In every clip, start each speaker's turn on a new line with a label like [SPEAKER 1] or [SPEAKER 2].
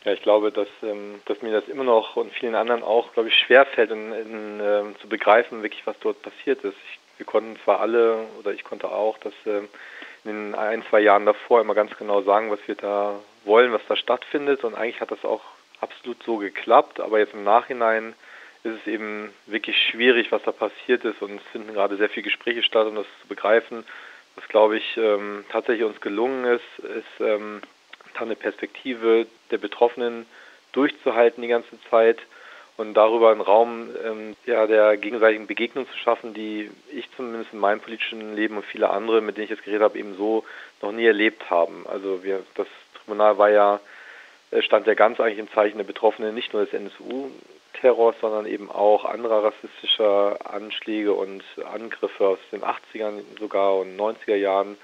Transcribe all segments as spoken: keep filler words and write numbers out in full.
[SPEAKER 1] Ja, ich glaube, dass, ähm, dass mir das immer noch und vielen anderen auch, glaube ich, schwerfällt, in, in, ähm, zu begreifen, wirklich, was dort passiert ist. Ich, wir konnten zwar alle, oder ich konnte auch, dass ähm, in den ein, zwei Jahren davor immer ganz genau sagen, was wir da wollen, was da stattfindet. Und eigentlich hat das auch absolut so geklappt. Aber jetzt im Nachhinein ist es eben wirklich schwierig, was da passiert ist. Und es finden gerade sehr viele Gespräche statt, um das zu begreifen. Was, glaube ich, ähm, tatsächlich uns gelungen ist, ist ähm, da eine Perspektive der Betroffenen durchzuhalten die ganze Zeit und darüber einen Raum ähm, ja, der gegenseitigen Begegnung zu schaffen, die ich zumindest in meinem politischen Leben und viele andere, mit denen ich jetzt geredet habe, eben so noch nie erlebt haben. Also wir, das Tribunal war ja, stand ja ganz eigentlich im Zeichen der Betroffenen, nicht nur des N S U-Terrors, sondern eben auch anderer rassistischer Anschläge und Angriffe aus den achtzigern sogar und neunziger Jahren,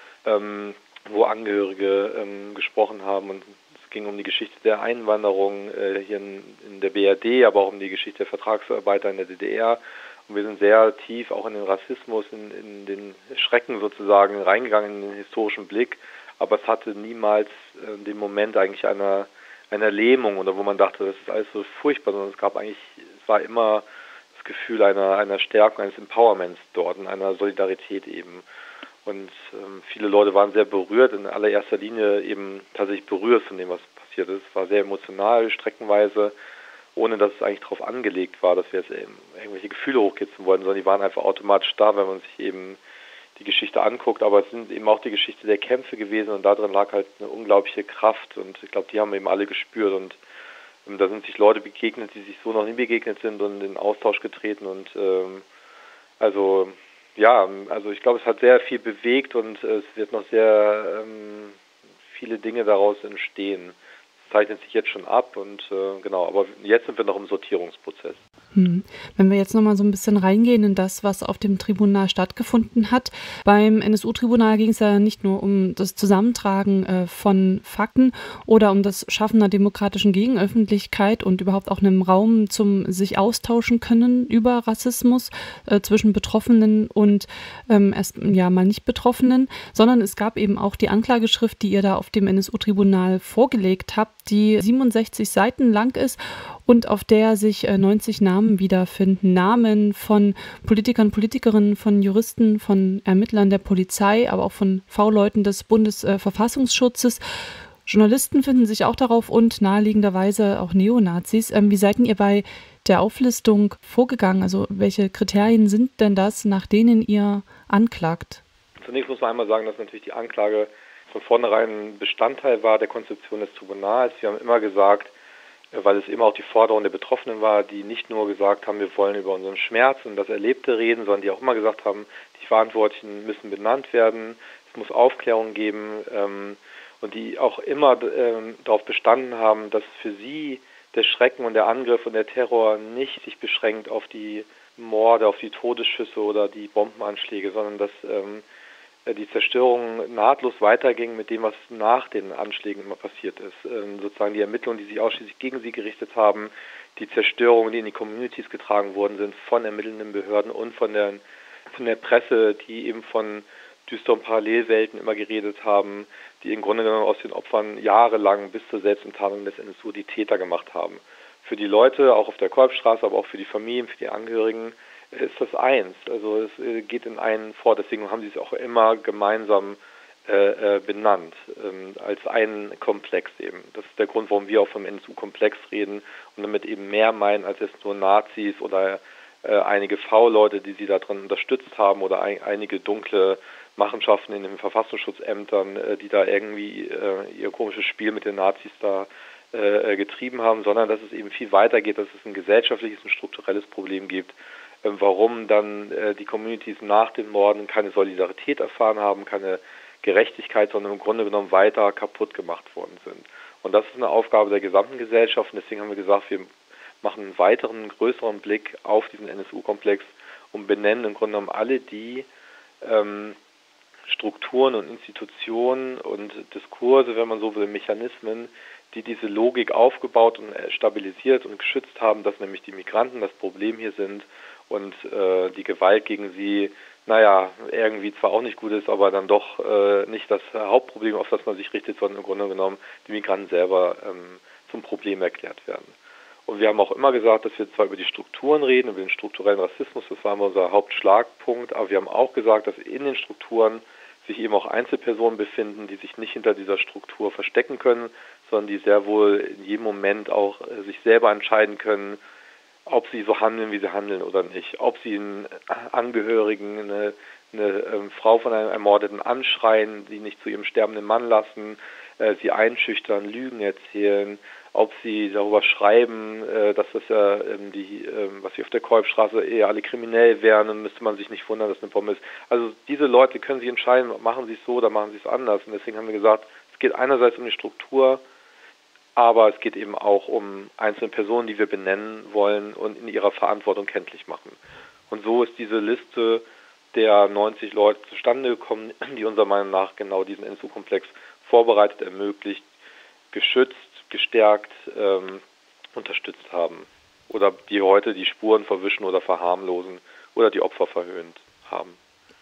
[SPEAKER 1] ähm, wo Angehörige ähm, gesprochen haben, und es ging um die Geschichte der Einwanderung äh, hier in, in der B R D, aber auch um die Geschichte der Vertragsarbeiter in der D D R. Und wir sind sehr tief auch in den Rassismus, in, in den Schrecken sozusagen reingegangen, in den historischen Blick, aber es hatte niemals äh, den Moment eigentlich einer, einer Lähmung oder wo man dachte, das ist alles so furchtbar, sondern es gab eigentlich, es war immer das Gefühl einer, einer Stärkung, eines Empowerments dort und einer Solidarität eben. Und ähm, viele Leute waren sehr berührt, in allererster Linie eben tatsächlich berührt von dem, was passiert ist. Es war sehr emotional, streckenweise, ohne dass es eigentlich darauf angelegt war, dass wir jetzt eben irgendwelche Gefühle hochkitzen wollten, sondern die waren einfach automatisch da, wenn man sich eben die Geschichte anguckt. Aber es sind eben auch die Geschichte der Kämpfe gewesen und darin lag halt eine unglaubliche Kraft. Und ich glaube, die haben eben alle gespürt. Und ähm, da sind sich Leute begegnet, die sich so noch nie begegnet sind und in Austausch getreten. Und ähm, also... Ja, also ich glaube, es hat sehr viel bewegt und es wird noch sehr ähm, viele Dinge daraus entstehen. Es zeichnet sich jetzt schon ab und äh, genau, aber jetzt sind wir noch im Sortierungsprozess.
[SPEAKER 2] Hm. Wenn wir jetzt noch mal so ein bisschen reingehen in das, was auf dem Tribunal stattgefunden hat. Beim N S U-Tribunal ging es ja nicht nur um das Zusammentragen äh, von Fakten oder um das Schaffen einer demokratischen Gegenöffentlichkeit und überhaupt auch einem Raum zum sich austauschen können über Rassismus äh, zwischen Betroffenen und ähm, erst ja mal nicht Betroffenen, sondern es gab eben auch die Anklageschrift, die ihr da auf dem N S U-Tribunal vorgelegt habt, die siebenundsechzig Seiten lang ist und auf der sich äh, neunzig Namen wiederfinden. Namen von Politikern, Politikerinnen, von Juristen, von Ermittlern der Polizei, aber auch von V-Leuten des Bundesverfassungsschutzes. Journalisten finden sich auch darauf und naheliegenderweise auch Neonazis. Ähm, wie seid ihr bei der Auflistung vorgegangen? Also welche Kriterien sind denn das, nach denen ihr anklagt?
[SPEAKER 1] Zunächst muss man einmal sagen, dass natürlich die Anklage von vornherein Bestandteil war der Konzeption des Tribunals. Wir haben immer gesagt, weil es immer auch die Forderung der Betroffenen war, die nicht nur gesagt haben, wir wollen über unseren Schmerz und das Erlebte reden, sondern die auch immer gesagt haben, die Verantwortlichen müssen benannt werden, es muss Aufklärung geben ähm, und die auch immer ähm, darauf bestanden haben, dass für sie der Schrecken und der Angriff und der Terror nicht sich beschränkt auf die Morde, auf die Todesschüsse oder die Bombenanschläge, sondern dass ähm, die Zerstörung nahtlos weiterging mit dem, was nach den Anschlägen immer passiert ist. Ähm, sozusagen die Ermittlungen, die sich ausschließlich gegen sie gerichtet haben, die Zerstörungen, die in die Communities getragen worden sind von ermittelnden Behörden und von der, von der Presse, die eben von düsteren Parallelwelten immer geredet haben, die im Grunde genommen aus den Opfern jahrelang bis zur Selbstenttarnung des N S U die Täter gemacht haben. Für die Leute, auch auf der Kolbstraße, aber auch für die Familien, für die Angehörigen, ist das eins. Also es geht in einen vor, deswegen haben sie es auch immer gemeinsam äh, benannt, ähm, als einen Komplex eben. Das ist der Grund, warum wir auch vom N S U-Komplex reden und damit eben mehr meinen als jetzt nur Nazis oder äh, einige V-Leute, die sie darin unterstützt haben oder ein, einige dunkle Machenschaften in den Verfassungsschutzämtern, äh, die da irgendwie äh, ihr komisches Spiel mit den Nazis da äh, getrieben haben, sondern dass es eben viel weiter geht, dass es ein gesellschaftliches und strukturelles Problem gibt, warum dann äh, die Communities nach den Morden keine Solidarität erfahren haben, keine Gerechtigkeit, sondern im Grunde genommen weiter kaputt gemacht worden sind. Und das ist eine Aufgabe der gesamten Gesellschaft und deswegen haben wir gesagt, wir machen einen weiteren, größeren Blick auf diesen N S U-Komplex und benennen im Grunde genommen alle die ähm, Strukturen und Institutionen und Diskurse, wenn man so will, Mechanismen, die diese Logik aufgebaut und stabilisiert und geschützt haben, dass nämlich die Migranten das Problem hier sind und äh, die Gewalt gegen sie, naja, irgendwie zwar auch nicht gut ist, aber dann doch äh, nicht das Hauptproblem, auf das man sich richtet, sondern im Grunde genommen die Migranten selber ähm, zum Problem erklärt werden. Und wir haben auch immer gesagt, dass wir zwar über die Strukturen reden, über den strukturellen Rassismus, das war immer unser Hauptschlagpunkt, aber wir haben auch gesagt, dass in den Strukturen sich eben auch Einzelpersonen befinden, die sich nicht hinter dieser Struktur verstecken können, sondern die sehr wohl in jedem Moment auch äh, sich selber entscheiden können, ob sie so handeln, wie sie handeln oder nicht, ob sie einen Angehörigen, eine, eine ähm, Frau von einem Ermordeten anschreien, sie nicht zu ihrem sterbenden Mann lassen, äh, sie einschüchtern, Lügen erzählen, ob sie darüber schreiben, äh, dass das ja ähm, die, ähm, was sie auf der Kolbstraße eher alle kriminell wären, dann müsste man sich nicht wundern, dass eine Bombe ist. Also diese Leute können sich entscheiden, machen sie es so oder machen sie es anders. Und deswegen haben wir gesagt, es geht einerseits um die Struktur, aber es geht eben auch um einzelne Personen, die wir benennen wollen und in ihrer Verantwortung kenntlich machen. Und so ist diese Liste der neunzig Leute zustande gekommen, die unserer Meinung nach genau diesen N S U-Komplex vorbereitet, ermöglicht, geschützt, gestärkt, ähm, unterstützt haben. Oder die heute die Spuren verwischen oder verharmlosen oder die Opfer verhöhnt haben.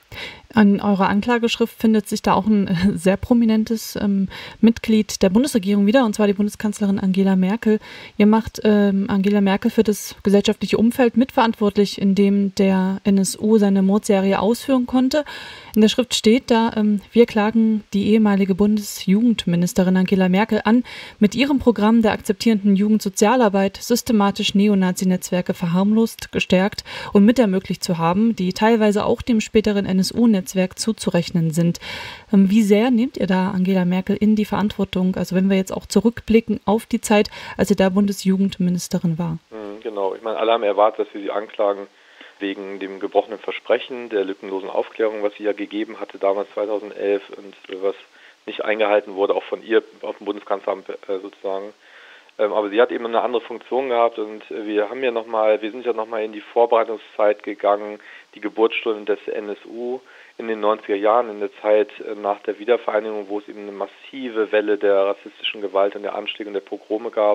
[SPEAKER 2] An eurer Anklageschrift findet sich da auch ein äh, sehr prominentes ähm, Mitglied der Bundesregierung wieder, und zwar die Bundeskanzlerin Angela Merkel. Ihr macht ähm, Angela Merkel für das gesellschaftliche Umfeld mitverantwortlich, in dem der N S U seine Mordserie ausführen konnte. In der Schrift steht da, ähm, wir klagen die ehemalige Bundesjugendministerin Angela Merkel an, mit ihrem Programm der akzeptierenden Jugendsozialarbeit systematisch Neonazi-Netzwerke verharmlost, gestärkt und mitermöglicht zu haben, die teilweise auch dem späteren N S U-Netzwerk zuzurechnen sind. Ähm, wie sehr nehmt ihr da Angela Merkel in die Verantwortung, also wenn wir jetzt auch zurückblicken auf die Zeit, als sie da Bundesjugendministerin war?
[SPEAKER 1] Genau, ich meine, alle haben erwartet, dass wir sie anklagen wegen dem gebrochenen Versprechen der lückenlosen Aufklärung, was sie ja gegeben hatte damals zweitausendelf und was nicht eingehalten wurde, auch von ihr auf dem Bundeskanzleramt äh, sozusagen. Ähm, aber sie hat eben eine andere Funktion gehabt und äh, wir haben ja noch mal, wir sind ja nochmal in die Vorbereitungszeit gegangen, die Geburtsstunde des N S U in den neunziger Jahren, in der Zeit äh, nach der Wiedervereinigung, wo es eben eine massive Welle der rassistischen Gewalt und der Anschläge und der Pogrome gab.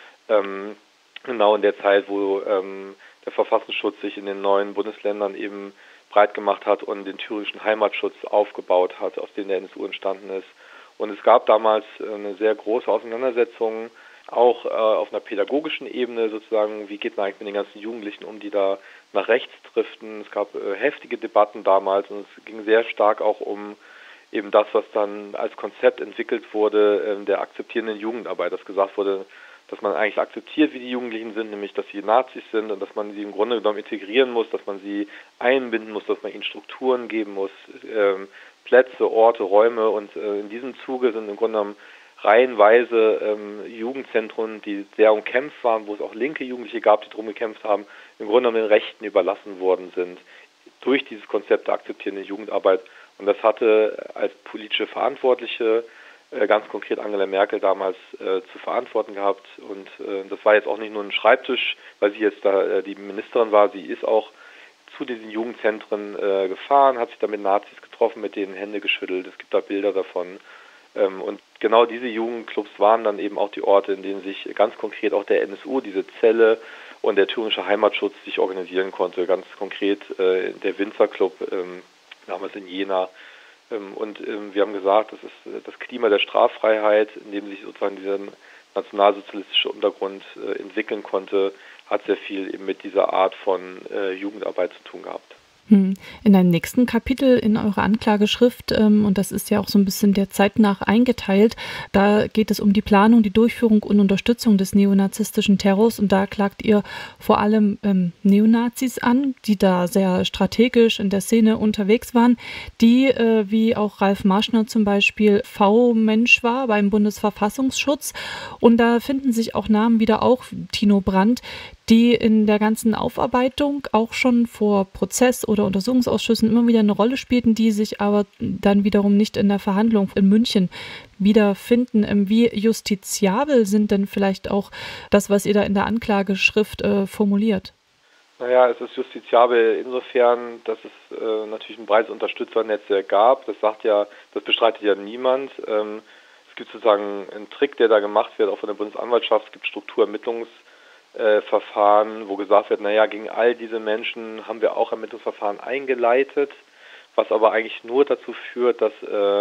[SPEAKER 1] Ähm, genau in der Zeit, wo ähm, der Verfassungsschutz sich in den neuen Bundesländern eben breit gemacht hat und den thüringischen Heimatschutz aufgebaut hat, aus dem der N S U entstanden ist. Und es gab damals eine sehr große Auseinandersetzung, auch äh, auf einer pädagogischen Ebene sozusagen, wie geht man eigentlich mit den ganzen Jugendlichen um, die da nach rechts driften. Es gab äh, heftige Debatten damals und es ging sehr stark auch um eben das, was dann als Konzept entwickelt wurde, äh, der akzeptierenden Jugendarbeit, dass gesagt wurde, dass man eigentlich akzeptiert, wie die Jugendlichen sind, nämlich dass sie Nazis sind und dass man sie im Grunde genommen integrieren muss, dass man sie einbinden muss, dass man ihnen Strukturen geben muss, ähm, Plätze, Orte, Räume und äh, in diesem Zuge sind im Grunde genommen reihenweise ähm, Jugendzentren, die sehr umkämpft waren, wo es auch linke Jugendliche gab, die darum gekämpft haben, im Grunde genommen den Rechten überlassen worden sind durch dieses Konzept der akzeptierenden Jugendarbeit. Und das hatte als politische Verantwortliche ganz konkret Angela Merkel damals äh, zu verantworten gehabt und äh, das war jetzt auch nicht nur ein Schreibtisch, weil sie jetzt da äh, die Ministerin war, sie ist auch zu diesen Jugendzentren äh, gefahren, hat sich da mit Nazis getroffen, mit denen Hände geschüttelt, es gibt da Bilder davon ähm, und genau diese Jugendclubs waren dann eben auch die Orte, in denen sich ganz konkret auch der N S U, diese Zelle und der thüringische Heimatschutz sich organisieren konnte, ganz konkret äh, der Winzerclub ähm, damals in Jena. Und ähm, wir haben gesagt, das ist das Klima der Straffreiheit, in dem sich sozusagen dieser nationalsozialistische Untergrund äh, entwickeln konnte, hat sehr viel eben mit dieser Art von äh, Jugendarbeit zu tun gehabt.
[SPEAKER 2] In einem nächsten Kapitel in eurer Anklageschrift, ähm, und das ist ja auch so ein bisschen der Zeit nach eingeteilt, da geht es um die Planung, die Durchführung und Unterstützung des neonazistischen Terrors und da klagt ihr vor allem ähm, Neonazis an, die da sehr strategisch in der Szene unterwegs waren, die, äh, wie auch Ralf Marschner zum Beispiel, V-Mensch war beim Bundesverfassungsschutz und da finden sich auch Namen wieder auch Tino Brandt, die in der ganzen Aufarbeitung auch schon vor Prozess- oder Untersuchungsausschüssen immer wieder eine Rolle spielten, die sich aber dann wiederum nicht in der Verhandlung in München wiederfinden. Wie justiziabel sind denn vielleicht auch das, was ihr da in der Anklageschrift äh, formuliert?
[SPEAKER 1] Naja, es ist justiziabel insofern, dass es äh, natürlich ein breites Unterstützernetzwerk gab. Das sagt ja, das bestreitet ja niemand. Ähm, es gibt sozusagen einen Trick, der da gemacht wird, auch von der Bundesanwaltschaft. Es gibt Strukturermittlungs Verfahren, wo gesagt wird, naja, gegen all diese Menschen haben wir auch Ermittlungsverfahren eingeleitet, was aber eigentlich nur dazu führt, dass äh,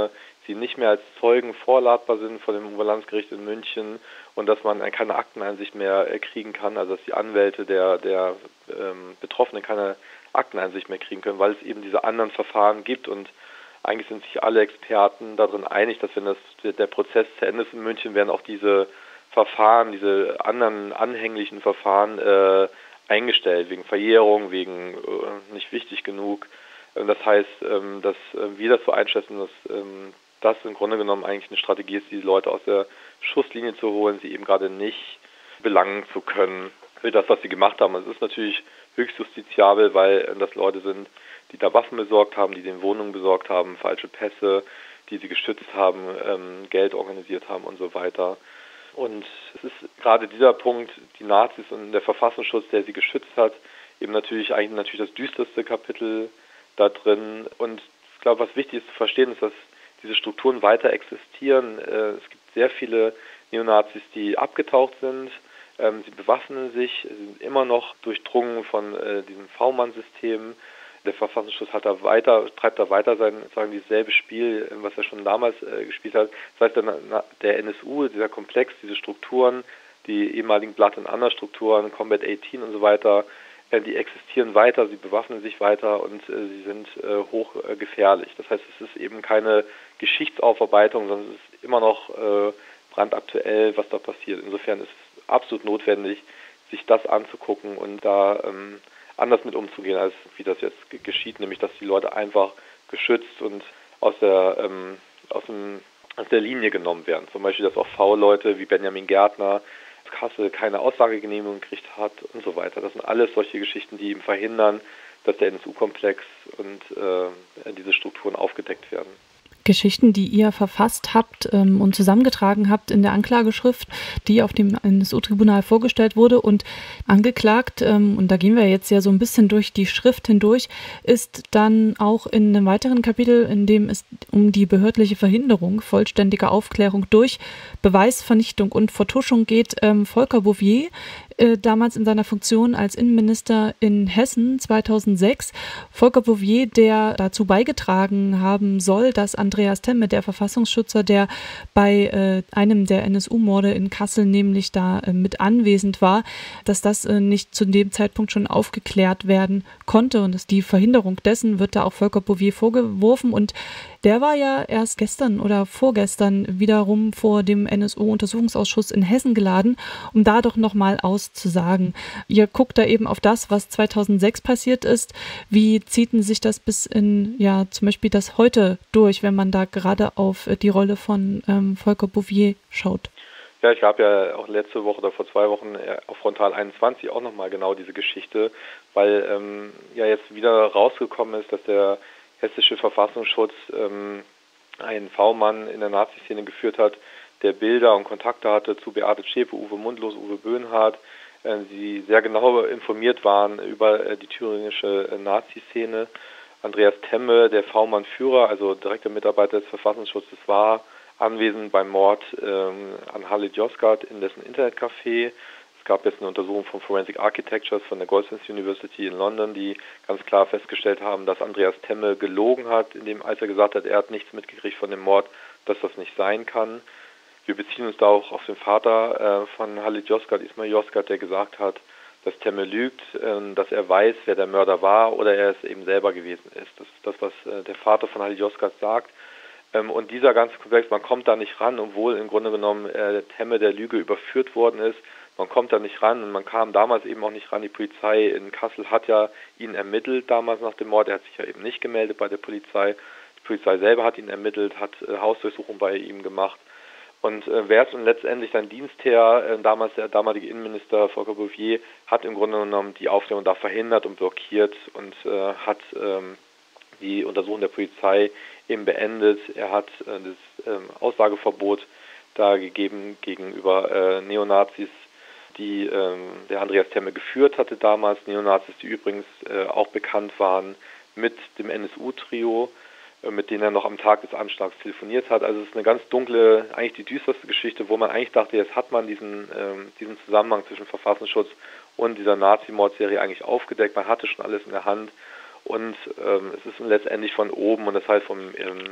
[SPEAKER 1] sie nicht mehr als Zeugen vorladbar sind vor dem Oberlandesgericht in München und dass man keine Akteneinsicht mehr kriegen kann, also dass die Anwälte der, der ähm, Betroffenen keine Akteneinsicht mehr kriegen können, weil es eben diese anderen Verfahren gibt. Und eigentlich sind sich alle Experten darin einig, dass wenn das, der Prozess zu Ende ist in München, werden auch diese Verfahren, diese anderen anhänglichen Verfahren äh, eingestellt, wegen Verjährung, wegen äh, nicht wichtig genug. Das heißt, ähm, dass äh, wir das so einschätzen, dass ähm, das im Grunde genommen eigentlich eine Strategie ist, die Leute aus der Schusslinie zu holen, sie eben gerade nicht belangen zu können für das, was sie gemacht haben. Es ist natürlich höchst justiziabel, weil das Leute sind, die da Waffen besorgt haben, die den Wohnungen besorgt haben, falsche Pässe, die sie geschützt haben, ähm, Geld organisiert haben und so weiter. Und es ist gerade dieser Punkt, die Nazis und der Verfassungsschutz, der sie geschützt hat, eben natürlich eigentlich natürlich das düsterste Kapitel da drin. Und ich glaube, was wichtig ist zu verstehen, ist, dass diese Strukturen weiter existieren. Es gibt sehr viele Neonazis, die abgetaucht sind. Sie bewaffnen sich, sind immer noch durchdrungen von diesem V-Mann-System. Der Verfassungsschutz hat da weiter, treibt da weiter sein, sagen dieselbe Spiel, was er schon damals gespielt hat. Das heißt, der, der N S U, dieser Komplex, diese Strukturen, die ehemaligen Blood and Honor Strukturen, Combat achtzehn und so weiter, die existieren weiter, sie bewaffnen sich weiter und äh, sie sind äh, hochgefährlich. Äh, das heißt, es ist eben keine Geschichtsaufarbeitung, sondern es ist immer noch äh, brandaktuell, was da passiert. Insofern ist es absolut notwendig, sich das anzugucken und da ähm, anders mit umzugehen, als wie das jetzt g- geschieht, nämlich dass die Leute einfach geschützt und aus der, ähm, aus dem, aus der Linie genommen werden. Zum Beispiel, dass auch V-Leute wie Benjamin Gärtner Kassel keine Aussagegenehmigung gekriegt hat und so weiter. Das sind alles solche Geschichten, die eben verhindern, dass der N S U-Komplex und äh, diese Strukturen aufgedeckt werden.
[SPEAKER 2] Geschichten, die ihr verfasst habt ähm, und zusammengetragen habt in der Anklageschrift, die auf dem N S U-Tribunal vorgestellt wurde und angeklagt, ähm, und da gehen wir jetzt ja so ein bisschen durch die Schrift hindurch, ist dann auch in einem weiteren Kapitel, in dem es um die behördliche Verhinderung vollständiger Aufklärung durch Beweisvernichtung und Vertuschung geht, ähm, Volker Bouffier, äh, damals in seiner Funktion als Innenminister in Hessen zweitausendsechs. Volker Bouffier, der dazu beigetragen haben soll, dass Andreas Temme, der Verfassungsschützer, der bei äh, einem der N S U-Morde in Kassel nämlich da äh, mit anwesend war, dass das äh, nicht zu dem Zeitpunkt schon aufgeklärt werden konnte und dass die Verhinderung dessen wird da auch Volker Bouffier vorgeworfen und der war ja erst gestern oder vorgestern wiederum vor dem N S U-Untersuchungsausschuss in Hessen geladen, um da doch nochmal auszusagen. Ihr guckt da eben auf das, was zweitausendsechs passiert ist. Wie zieht denn sich das bis in, ja, zum Beispiel das heute durch, wenn man da gerade auf die Rolle von ähm, Volker Bouffier schaut?
[SPEAKER 1] Ja, ich habe ja auch letzte Woche oder vor zwei Wochen auf Frontal einundzwanzig auch nochmal genau diese Geschichte, weil ähm, ja jetzt wieder rausgekommen ist, dass der hessische Verfassungsschutz ähm, einen V-Mann in der Nazi-Szene geführt hat, der Bilder und Kontakte hatte zu Beate Zschäpe, Uwe Mundlos, Uwe Böhnhardt, äh, die sehr genau informiert waren über äh, die thüringische äh, Nazi-Szene. Andreas Temme, der V-Mann-Führer, also direkter Mitarbeiter des Verfassungsschutzes, war anwesend beim Mord ähm, an Halit Yozgat in dessen Internetcafé. Es gab jetzt eine Untersuchung von Forensic Architectures von der Goldsmiths University in London, die ganz klar festgestellt haben, dass Andreas Temme gelogen hat, indem, als er gesagt hat, er hat nichts mitgekriegt von dem Mord, dass das nicht sein kann. Wir beziehen uns da auch auf den Vater äh, von Halit Yozgat, Ismail Yozgat, der gesagt hat, dass Temme lügt, äh, dass er weiß, wer der Mörder war oder er es eben selber gewesen ist. Das ist das, was äh, der Vater von Halit Yozgat sagt. Ähm, und dieser ganze Komplex, man kommt da nicht ran, obwohl im Grunde genommen äh, Temme der Lüge überführt worden ist. Man kommt da nicht ran und man kam damals eben auch nicht ran. Die Polizei in Kassel hat ja ihn ermittelt damals nach dem Mord. Er hat sich ja eben nicht gemeldet bei der Polizei. Die Polizei selber hat ihn ermittelt, hat äh, Hausdurchsuchung bei ihm gemacht. Und äh, wer ist nun letztendlich sein Dienstherr, äh, damals der damalige Innenminister Volker Bouffier, hat im Grunde genommen die Aufklärung da verhindert und blockiert und äh, hat ähm, die Untersuchung der Polizei eben beendet. Er hat äh, das ähm, Aussageverbot da gegeben gegenüber äh, Neonazis, die ähm, der Andreas Temme geführt hatte damals, Neonazis, die übrigens äh, auch bekannt waren mit dem N S U-Trio, äh, mit denen er noch am Tag des Anschlags telefoniert hat. Also es ist eine ganz dunkle, eigentlich die düsterste Geschichte, wo man eigentlich dachte, jetzt hat man diesen, ähm, diesen Zusammenhang zwischen Verfassungsschutz und dieser Nazi-Mordserie eigentlich aufgedeckt. Man hatte schon alles in der Hand und ähm, es ist letztendlich von oben und das heißt vom ähm,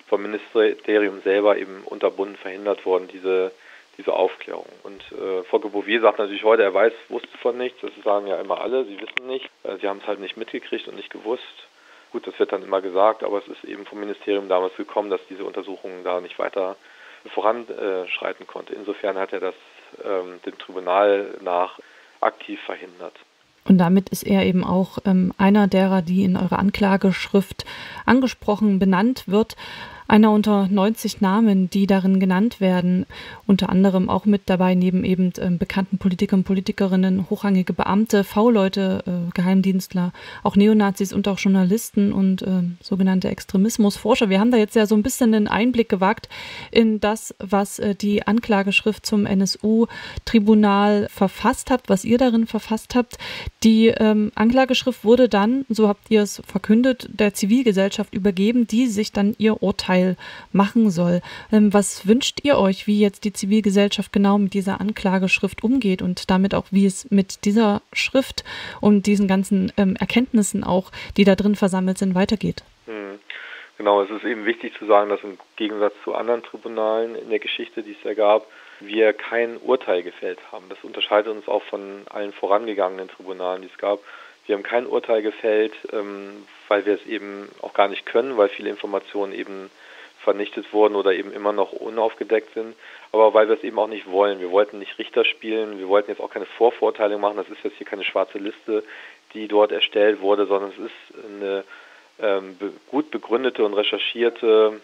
[SPEAKER 1] vom Ministerium selber eben unterbunden verhindert worden, diese diese Aufklärung. Und äh, Volker Bouffier sagt natürlich heute, er weiß, wusste von nichts. Das sagen ja immer alle, sie wissen nicht. Äh, sie haben es halt nicht mitgekriegt und nicht gewusst. Gut, das wird dann immer gesagt, aber es ist eben vom Ministerium damals gekommen, dass diese Untersuchung da nicht weiter voranschreiten konnte. Insofern hat er das ähm, dem Tribunal nach aktiv verhindert.
[SPEAKER 2] Und damit ist er eben auch ähm, einer derer, die in eurer Anklageschrift angesprochen, benannt wird. Einer unter neunzig Namen, die darin genannt werden, unter anderem auch mit dabei, neben eben ähm, bekannten Politikern und Politikerinnen, hochrangige Beamte, V-Leute, äh, Geheimdienstler, auch Neonazis und auch Journalisten und äh, sogenannte Extremismusforscher. Wir haben da jetzt ja so ein bisschen einen Einblick gewagt in das, was äh, die Anklageschrift zum N S U-Tribunal verfasst habt, was ihr darin verfasst habt. Die ähm, Anklageschrift wurde dann, so habt ihr es verkündet, der Zivilgesellschaft übergeben, die sich dann ihr Urteil machen soll. Ähm, was wünscht ihr euch, wie jetzt die Zivilgesellschaft genau mit dieser Anklageschrift umgeht und damit auch, wie es mit dieser Schrift und diesen ganzen ähm, Erkenntnissen auch, die da drin versammelt sind, weitergeht?
[SPEAKER 1] Hm. Genau, es ist eben wichtig zu sagen, dass im Gegensatz zu anderen Tribunalen in der Geschichte, die es ja gab, wir kein Urteil gefällt haben. Das unterscheidet uns auch von allen vorangegangenen Tribunalen, die es gab. Wir haben kein Urteil gefällt, ähm, weil wir es eben auch gar nicht können, weil viele Informationen eben vernichtet wurden oder eben immer noch unaufgedeckt sind, aber weil wir es eben auch nicht wollen. Wir wollten nicht Richter spielen, wir wollten jetzt auch keine Vorverurteilung machen, das ist jetzt hier keine schwarze Liste, die dort erstellt wurde, sondern es ist eine ähm, be- gut begründete und recherchierte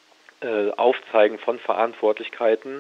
[SPEAKER 1] äh, Aufzeigen von Verantwortlichkeiten.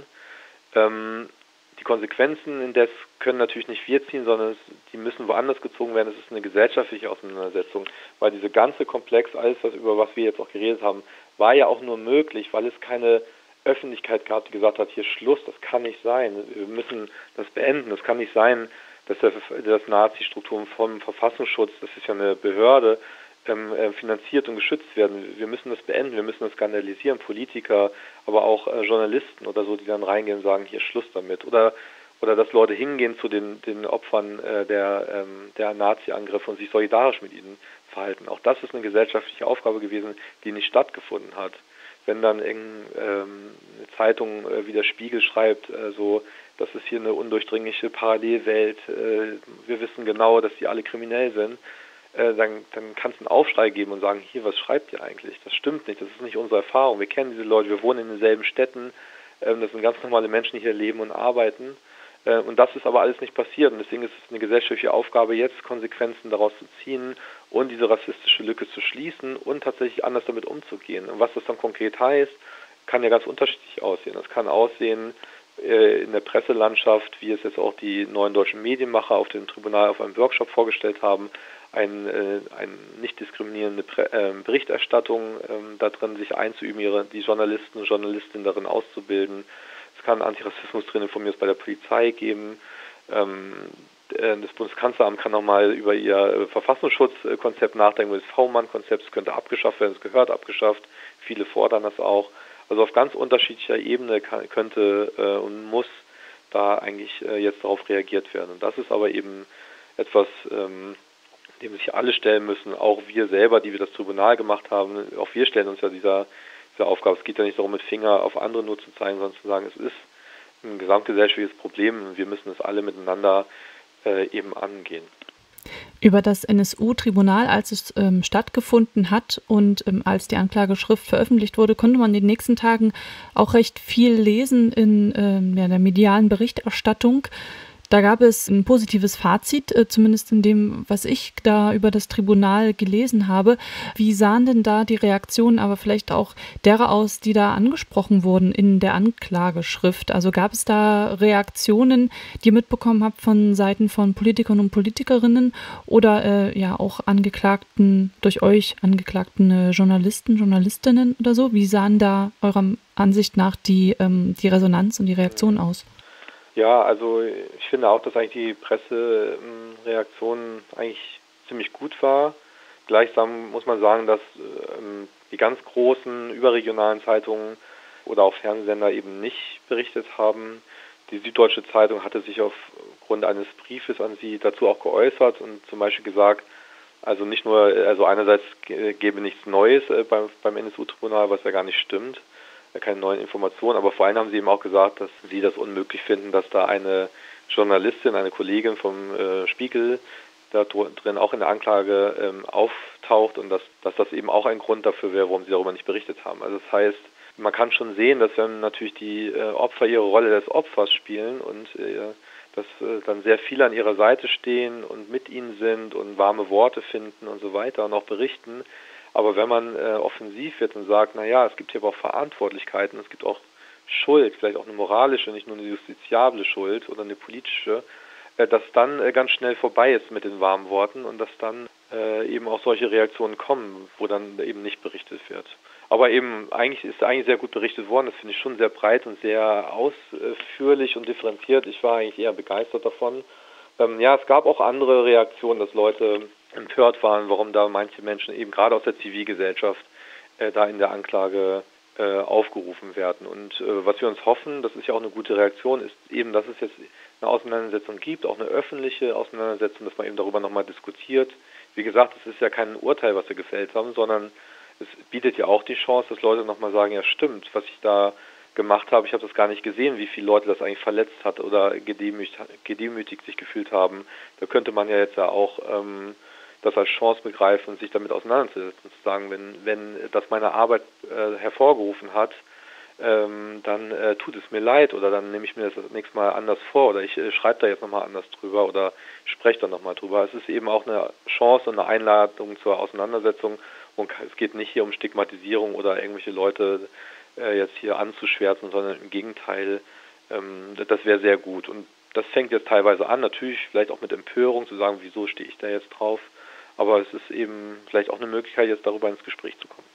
[SPEAKER 1] Ähm, Die Konsequenzen indes können natürlich nicht wir ziehen, sondern es, die müssen woanders gezogen werden. Es ist eine gesellschaftliche Auseinandersetzung, weil diese ganze Komplex, alles, was, über was wir jetzt auch geredet haben, war ja auch nur möglich, weil es keine Öffentlichkeit gab, die gesagt hat, hier Schluss, das kann nicht sein, wir müssen das beenden. Es kann nicht sein, dass der, das Nazi-Strukturen vom Verfassungsschutz, das ist ja eine Behörde, ähm, finanziert und geschützt werden. Wir müssen das beenden, wir müssen das skandalisieren, Politiker, aber auch äh, Journalisten oder so, die dann reingehen und sagen, hier Schluss damit. Oder oder dass Leute hingehen zu den, den Opfern äh, der, ähm, der Nazi-Angriffe und sich solidarisch mit ihnen verhalten. Auch das ist eine gesellschaftliche Aufgabe gewesen, die nicht stattgefunden hat. Wenn dann in, ähm, eine Zeitung äh, wie der Spiegel schreibt, äh, so, das ist hier eine undurchdringliche Parallelwelt, äh, wir wissen genau, dass die alle kriminell sind, äh, dann, dann kann es einen Aufschrei geben und sagen, hier, was schreibt ihr eigentlich? Das stimmt nicht, das ist nicht unsere Erfahrung. Wir kennen diese Leute, wir wohnen in denselben Städten, äh, das sind ganz normale Menschen, die hier leben und arbeiten. Und das ist aber alles nicht passiert. Und deswegen ist es eine gesellschaftliche Aufgabe, jetzt Konsequenzen daraus zu ziehen und diese rassistische Lücke zu schließen und tatsächlich anders damit umzugehen. Und was das dann konkret heißt, kann ja ganz unterschiedlich aussehen. Das kann aussehen äh, in der Presselandschaft, wie es jetzt auch die neuen deutschen Medienmacher auf dem Tribunal auf einem Workshop vorgestellt haben, ein, äh, eine nicht diskriminierende Pre- äh, Berichterstattung äh, da drin sich einzuüben, ihre, die Journalisten und Journalistinnen darin auszubilden. Es kann Antirassismus-Training von mir bei der Polizei geben. Ähm, das Bundeskanzleramt kann nochmal über ihr Verfassungsschutzkonzept nachdenken, das V-Mann-Konzept, es könnte abgeschafft werden, es gehört abgeschafft. Viele fordern das auch. Also auf ganz unterschiedlicher Ebene kann, könnte äh, und muss da eigentlich äh, jetzt darauf reagiert werden. Und das ist aber eben etwas, ähm, dem sich alle stellen müssen, auch wir selber, die wir das Tribunal gemacht haben. Auch wir stellen uns ja dieser Diese Aufgabe. Es geht ja nicht darum, mit Finger auf andere nur zu zeigen, sondern zu sagen, es ist ein gesamtgesellschaftliches Problem und wir müssen es alle miteinander äh, eben angehen.
[SPEAKER 2] Über das N S U-Tribunal, als es ähm, stattgefunden hat und ähm, als die Anklageschrift veröffentlicht wurde, konnte man in den nächsten Tagen auch recht viel lesen in ähm, ja, der medialen Berichterstattung. Da gab es ein positives Fazit, äh, zumindest in dem, was ich da über das Tribunal gelesen habe. Wie sahen denn da die Reaktionen, aber vielleicht auch derer aus, die da angesprochen wurden in der Anklageschrift? Also gab es da Reaktionen, die ihr mitbekommen habt von Seiten von Politikern und Politikerinnen oder äh, ja auch Angeklagten, durch euch angeklagten äh, Journalisten, Journalistinnen oder so? Wie sahen da eurer Ansicht nach die, ähm, die Resonanz und die Reaktion aus?
[SPEAKER 1] Ja, also ich finde auch, dass eigentlich die Pressereaktion eigentlich ziemlich gut war. Gleichsam muss man sagen, dass ähm, die ganz großen überregionalen Zeitungen oder auch Fernsehsender eben nicht berichtet haben. Die Süddeutsche Zeitung hatte sich aufgrund eines Briefes an sie dazu auch geäußert und zum Beispiel gesagt, Also nicht nur, also einerseits gäbe nichts Neues beim, beim N S U-Tribunal, was ja gar nicht stimmt, keine neuen Informationen, aber vor allem haben sie eben auch gesagt, dass sie das unmöglich finden, dass da eine Journalistin, eine Kollegin vom äh, Spiegel da drin auch in der Anklage ähm, auftaucht und dass, dass das eben auch ein Grund dafür wäre, warum sie darüber nicht berichtet haben. Also das heißt, man kann schon sehen, dass wenn natürlich die äh, Opfer ihre Rolle des Opfers spielen und äh, dass äh, dann sehr viele an ihrer Seite stehen und mit ihnen sind und warme Worte finden und so weiter und auch berichten. Aber wenn man äh, offensiv wird und sagt, naja, es gibt hier aber auch Verantwortlichkeiten, es gibt auch Schuld, vielleicht auch eine moralische, nicht nur eine justiziable Schuld oder eine politische, äh, dass dann äh, ganz schnell vorbei ist mit den warmen Worten und dass dann äh, eben auch solche Reaktionen kommen, wo dann eben nicht berichtet wird. Aber eben eigentlich ist eigentlich sehr gut berichtet worden, das finde ich schon sehr breit und sehr ausführlich und differenziert. Ich war eigentlich eher begeistert davon. Ähm, ja, es gab auch andere Reaktionen, dass Leute empört waren, warum da manche Menschen eben gerade aus der Zivilgesellschaft äh, da in der Anklage äh, aufgerufen werden. Und äh, was wir uns hoffen, das ist ja auch eine gute Reaktion, ist eben, dass es jetzt eine Auseinandersetzung gibt, auch eine öffentliche Auseinandersetzung, dass man eben darüber nochmal diskutiert. Wie gesagt, es ist ja kein Urteil, was wir gefällt haben, sondern es bietet ja auch die Chance, dass Leute nochmal sagen, ja stimmt, was ich da gemacht habe, ich habe das gar nicht gesehen, wie viele Leute das eigentlich verletzt hat oder gedemütigt, gedemütigt sich gefühlt haben. Da könnte man ja jetzt ja auch ähm, das als Chance begreifen und sich damit auseinandersetzen und zu sagen, wenn, wenn das meine Arbeit äh, hervorgerufen hat, ähm, dann äh, tut es mir leid oder dann nehme ich mir das das nächste Mal anders vor oder ich äh, schreibe da jetzt nochmal anders drüber oder spreche da nochmal drüber. Es ist eben auch eine Chance und eine Einladung zur Auseinandersetzung und es geht nicht hier um Stigmatisierung oder irgendwelche Leute äh, jetzt hier anzuschwärzen, sondern im Gegenteil, ähm, das wäre sehr gut. Und das fängt jetzt teilweise an, natürlich vielleicht auch mit Empörung zu sagen, wieso stehe ich da jetzt drauf, aber es ist eben vielleicht auch eine Möglichkeit, jetzt darüber ins Gespräch zu kommen.